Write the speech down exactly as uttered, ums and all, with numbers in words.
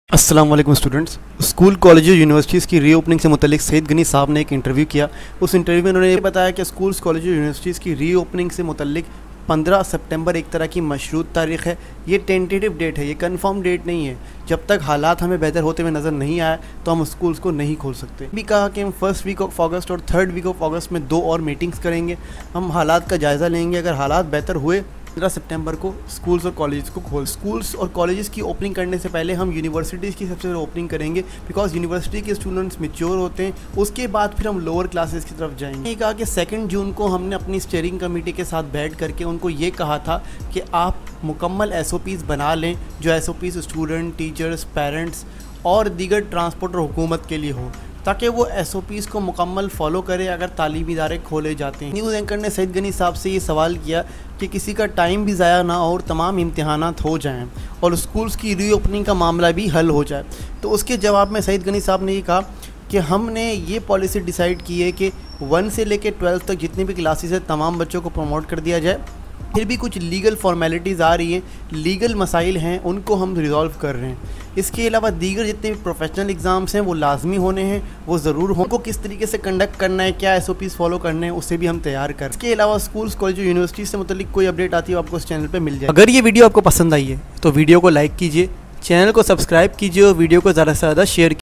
अस्सलाम वालेकुम students. School college universities की रीओपनिंग से मुतल्लिक सईद गनी साहब ने एक इंटरव्यू किया। उस इंटरव्यू में उन्होंने ये बताया कि स्कूल्स कॉलेज यूनिवर्सिटीज़ की रीओपनिंग से मुतल्लिक पंद्रह सितंबर एक तरह की मशरूत तारीख़ है। ये टेंटेटिव डेट है, ये कंफर्म डेट नहीं है। जब तक हालात हमें बेहतर होते हुए नज़र नहीं आए तो हम स्कूल्स को नहीं खोल सकते। भी कहा कि हम फर्स्ट वीक ऑफ अगस्त और थर्ड वीक ऑफ अगस्त में दो और मीटिंग्स करेंगे। हम हालात का जायज़ा लेंगे। अगर हालात बेहतर हुए पंद्रह सितंबर को स्कूल्स और कॉलेज को खोल स्कूल्स और कॉलेजेस की ओपनिंग करने से पहले हम यूनिवर्सिटीज़ की सबसे पहले ओपनिंग करेंगे, बिकॉज यूनिवर्सिटी के स्टूडेंट्स मैच्योर होते हैं। उसके बाद फिर हम लोअर क्लासेस की तरफ जाएंगे। ये कहा कि सेकंड जून को हमने अपनी स्टीयरिंग कमेटी के साथ बैठ करके उनको ये कहा था कि आप मुकम्मल एस ओ पीज़ बना लें, जो S O Ps student, teachers, parents और दीगर ट्रांसपोर्ट और हुकूमत के लिए हो, ताकि वो एस ओ पीज़ को मुकम्मल फॉलो करे अगर तालीमी इदारे खोले जाते हैं। न्यूज़ एंकर ने सईद गनी साहब से ये सवाल किया कि किसी का टाइम भी ज़ाया ना हो और तमाम इम्तिहानात हो जाएं और स्कूल्स की रीओपनिंग का मामला भी हल हो जाए। तो उसके जवाब में सईद गनी साहब ने ये कहा कि हमने ये पॉलिसी डिसाइड की है कि वन से लेकर ट्वेल्थ तक जितनी भी क्लासेस है तमाम बच्चों को प्रमोट कर दिया जाए। फिर भी कुछ लीगल फॉर्मेलिटीज़ आ रही हैं, लीगल मसाइल हैं, उनको हम रिजॉल्व कर रहे हैं। इसके अलावा दीगर जितने भी प्रोफेशनल एग्ज़ाम्स हैं वो लाजमी होने हैं, वो ज़रूर हों। उनको किस तरीके से कंडक्ट करना है, क्या एस ओ पीज़ फॉलो करने हैं, उसे भी हम तैयार करें। इसके अलावा स्कूल्स, कॉलेज, यूनिवर्सिटी से मुतल्लिक कोई अपडेट आती है आपको इस चैनल पर मिल जाए। अगर ये वीडियो आपको पसंद आई है तो वीडियो को लाइक कीजिए, चैनल को सब्सक्राइब कीजिए और वीडियो को ज़्यादा से ज़्यादा शेयर कीजिए।